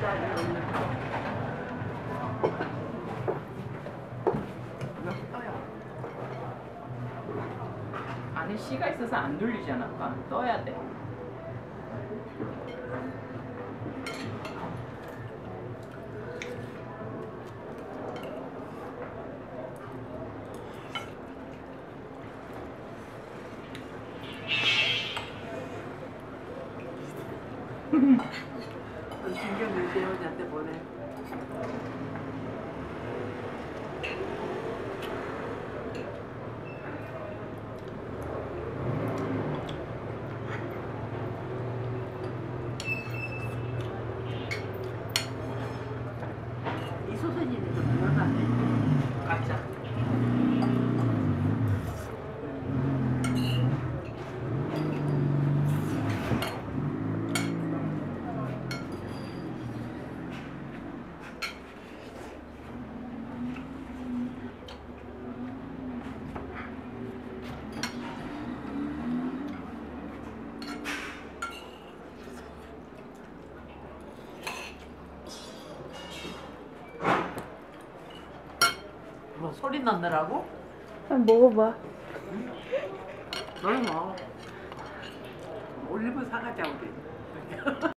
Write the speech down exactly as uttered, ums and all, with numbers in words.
안에 씨가 있어서 안 눌리잖아. 아빠. 떠야 돼. 신경 몇 개월한테 보내. 이 소세지는 좀 불안하네. 가짜. 뭐 소리 났느라고? 한번 먹어봐. 너는 뭐 올리브 사가자 우리.